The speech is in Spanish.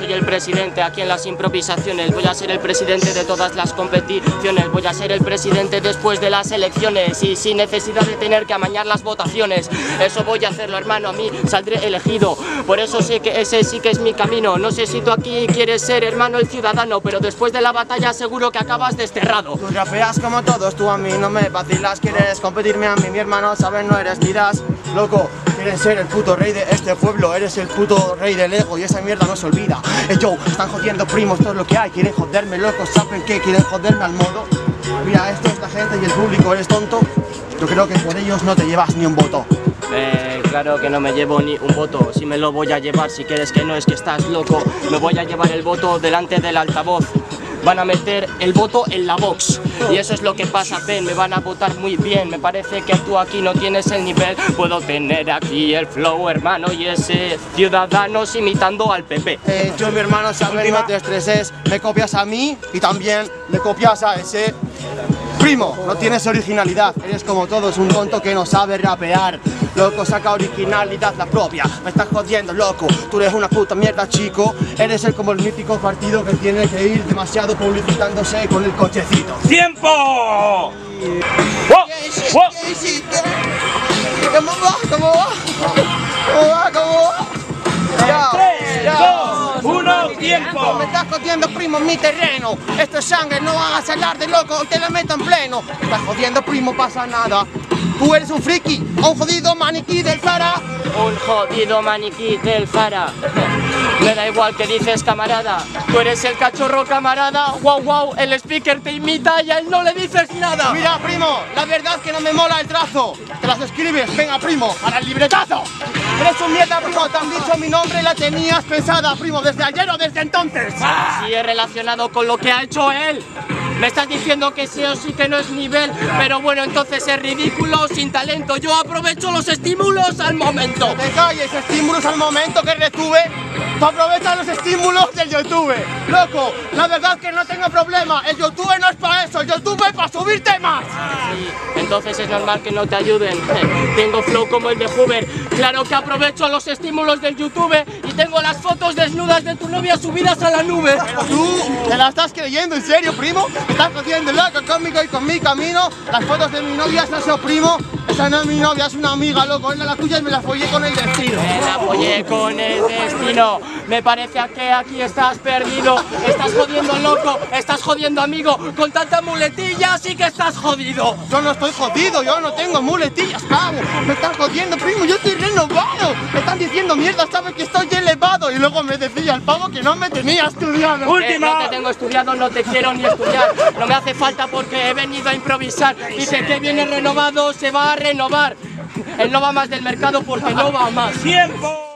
soy el presidente aquí en las improvisaciones. Voy a ser el presidente de todas las competiciones. Voy a ser el presidente después de las elecciones y sin necesidad de tener que amañar las votaciones. Eso voy a hacerlo, hermano, a mí saldré elegido. Por eso sé que ese sí que es mi camino. No sé si tú aquí quieres ser, hermano, el ciudadano, pero después de la batalla seguro que acabas desterrado. Tú rapeas como todos, tú a mí no me vacilas. Quieres competirme a mí, mi hermano, sabes, no eres Midas. Loco, quieres ser el puto rey de este pueblo. Eres el puto rey del ego y esa mierda no se olvida. Yo, están jodiendo primos, todo lo que hay. Quieren joderme, loco, ¿saben qué? Quieren joderme al modo. Mira, esto es la gente y el público, eres tonto. Yo creo que por ellos no te llevas ni un voto. Claro que no me llevo ni un voto. Si me lo voy a llevar, si quieres que no, es que estás loco. Me voy a llevar el voto delante del altavoz. Van a meter el voto en la box. Y eso es lo que pasa, ven, me van a votar muy bien. Me parece que tú aquí no tienes el nivel. Puedo tener aquí el flow, hermano, y ese Ciudadanos imitando al PP. Yo, mi hermano, sabes, no te estreses. Me copias a mí y también me copias a ese. Primo, no tienes originalidad, eres como todos, un tonto que no sabe rapear. Loco, saca originalidad la propia, me estás jodiendo, loco. Tú eres una puta mierda, chico. Eres como el mítico partido que tiene que ir demasiado publicitándose con el cochecito. ¡Tiempo! ¿Cómo va? ¿Cómo va? ¿Cómo va? ¿Cómo va? 3, 2, 1, tiempo. Me estás jodiendo, primo, en mi terreno. Esto es sangre, no hagas hablar de loco, te la meto en pleno. Me estás jodiendo, primo, pasa nada. Tú eres un friki, un jodido maniquí del Zara. Un jodido maniquí del Zara. Me da igual que dices, camarada. Tú eres el cachorro, camarada. Wow, wow, el speaker te imita y a él no le dices nada. Mira, primo, la verdad es que no me mola el trazo. Te las escribes, venga, primo, para el libretazo. Eres un mierda, primo, te han dicho mi nombre, la tenías pensada, primo, desde ayer o desde entonces. Sí, es relacionado con lo que ha hecho él. Me estás diciendo que sí o sí que no es nivel, pero bueno, entonces es ridículo, sin talento. Yo aprovecho los estímulos al momento. Te calles, estímulos al momento que retuve. Tú aprovechas los estímulos del YouTube. Loco, la verdad es que no tengo problema. El YouTube no es para eso, el YouTube es para subir temas. Sí, entonces es normal que no te ayuden. Tengo flow como el de Hoover. Claro que aprovecho los estímulos del YouTube y tengo las fotos desnudas de tu novia subidas a la nube. Pero tú, ¿te la estás creyendo en serio, primo? ¿Me estás jodiendo, loco, conmigo y con mi camino? Las fotos de mi novia, esa es primo. Esa no es mi novia, es una amiga, loco. Era la tuya y me la follé con el destino. Me la follé con el destino. Me parece que aquí estás perdido. Estás jodiendo, loco. Estás jodiendo, amigo. Con tanta muletilla sí que estás jodido. Yo no estoy jodido, yo no tengo muletillas, pavo. Me están jodiendo, primo, yo estoy renovado. Me están diciendo mierda, sabes que estoy elevado. Y luego me decía el pavo que no me tenía estudiado. No te tengo estudiado, no te quiero ni estudiar. No me hace falta porque he venido a improvisar. Dice que viene renovado, se va a renovar. Él no va más del mercado porque no va más. ¡Tiempo!